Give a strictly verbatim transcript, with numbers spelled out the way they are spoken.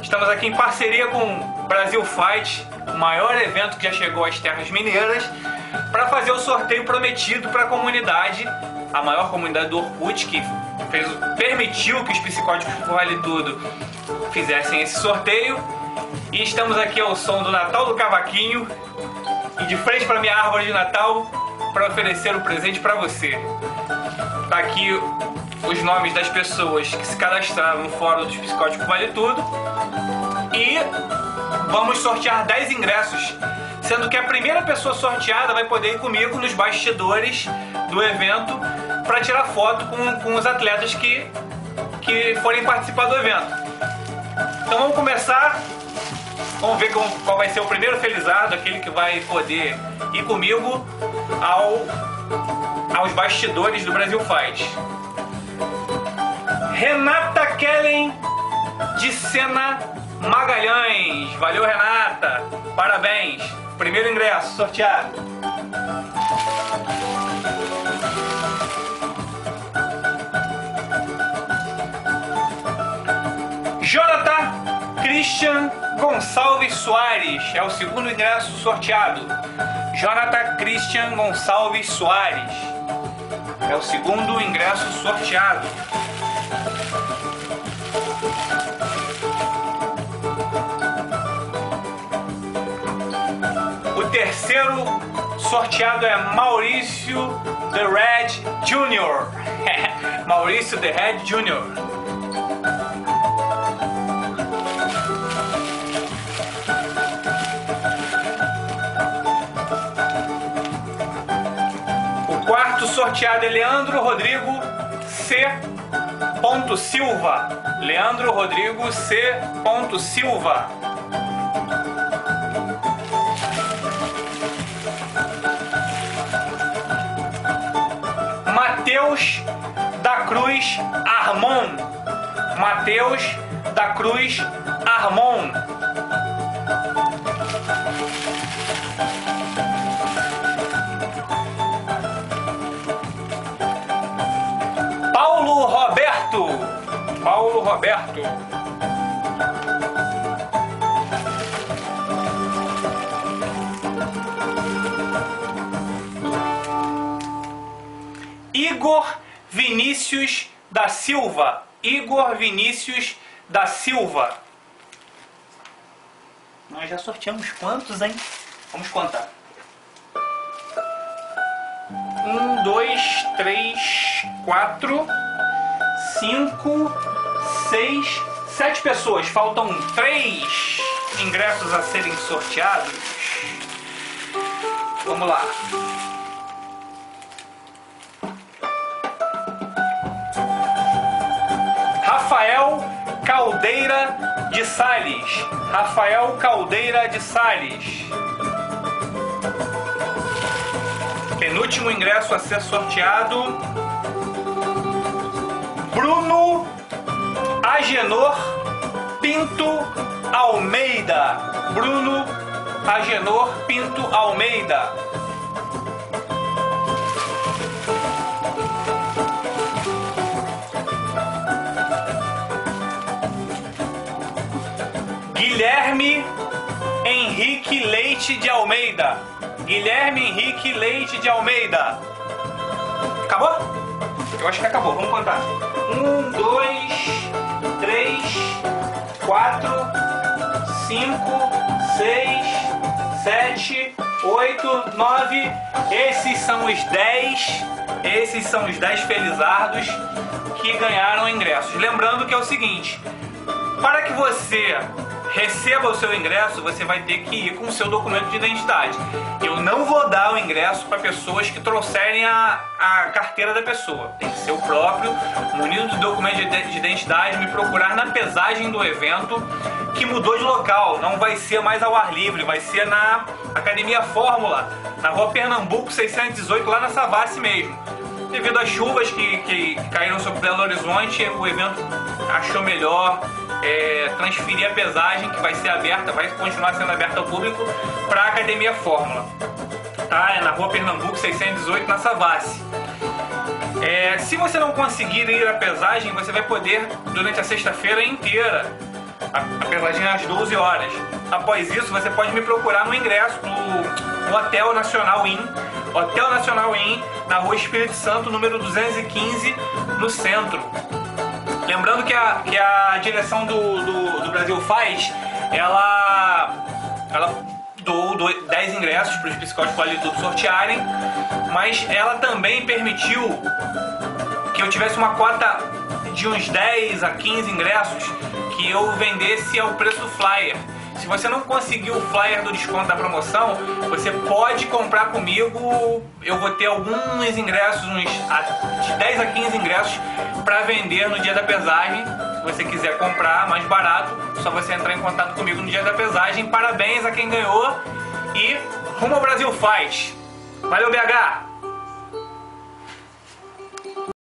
Estamos aqui em parceria com o Brasil Fight, o maior evento que já chegou às terras mineiras, para fazer o sorteio prometido para a comunidade, a maior comunidade do Orkut, que fez, permitiu que os psicóticos do Vale Tudo fizessem esse sorteio. E estamos aqui ao som do Natal do Cavaquinho e de frente para minha árvore de Natal para oferecer o presente para você. Tá aqui os nomes das pessoas que se cadastraram no fórum dos psicóticos do Vale Tudo e vamos sortear dez ingressos, sendo que a primeira pessoa sorteada vai poder ir comigo nos bastidores do evento para tirar foto com, com os atletas que, que forem participar do evento. Então vamos começar, vamos ver qual, qual vai ser o primeiro felizardo, aquele que vai poder ir comigo ao, aos bastidores do Brasil Fight. Renata Kellen de Sena Magalhães. Valeu, Renata, parabéns. Primeiro ingresso sorteado. Jonathan Christian Gonçalves Soares é o segundo ingresso sorteado. Jonathan Christian Gonçalves Soares é o segundo ingresso sorteado. O terceiro sorteado é Maurício The Red Júnior Maurício The Red Júnior O quarto sorteado é Leandro Rodrigo C. Silva. Leandro Rodrigo C. Silva. Matheus da Cruz Armon. Matheus da Cruz Armon. Paulo Roberto. Paulo Roberto. Igor Vinícius da Silva. Igor Vinícius da Silva. Nós já sorteamos quantos, hein? Vamos contar. Um, dois, três, quatro, cinco, seis, sete pessoas. Faltam três ingressos a serem sorteados. Vamos lá. Rafael Caldeira de Sales. Rafael Caldeira de Sales. Penúltimo ingresso a ser sorteado. Bruno Agenor Pinto Almeida. Bruno Agenor Pinto Almeida. Guilherme Henrique Leite de Almeida. Guilherme Henrique Leite de Almeida. Acabou? Eu acho que acabou. Vamos contar. Um, dois, três, quatro, cinco, seis, sete, oito, nove. Esses são os dez. Esses são os dez felizardos que ganharam ingressos. Lembrando que é o seguinte: para que você receba o seu ingresso, você vai ter que ir com o seu documento de identidade. Eu não vou dar o ingresso para pessoas que trouxerem a, a carteira da pessoa. Tem que ser o próprio, munido do documento de identidade, me procurar na pesagem do evento, que mudou de local. Não vai ser mais ao ar livre, vai ser na Academia Fórmula, na Rua Pernambuco seiscentos e dezoito, lá na Savassi mesmo. Devido às chuvas que, que, que caíram sobre Belo Horizonte, o evento achou melhor é, transferir a pesagem, que vai ser aberta, vai continuar sendo aberta ao público, para a Academia Fórmula. Tá? É na Rua Pernambuco seiscentos e dezoito, na Savassi. É, se você não conseguir ir à pesagem, você vai poder, durante a sexta-feira inteira, A, a pesagem é às doze horas. Após isso, você pode me procurar no ingresso no, no Hotel Nacional Inn, Hotel Nacional Inn, na Rua Espírito Santo, número duzentos e quinze, no centro. Lembrando que a, que a direção do, do, do Brasil Faz, ela, ela doou dez ingressos para os psicólogos Politudo sortearem, mas ela também permitiu que eu tivesse uma cota de uns dez a quinze ingressos que eu vendesse ao preço do flyer. Se você não conseguir o flyer do desconto da promoção, você pode comprar comigo. Eu vou ter alguns ingressos, uns de dez a quinze ingressos para vender no dia da pesagem. Se você quiser comprar mais barato, só você entrar em contato comigo no dia da pesagem. Parabéns a quem ganhou e rumo ao Brasil Faz. Valeu, B H!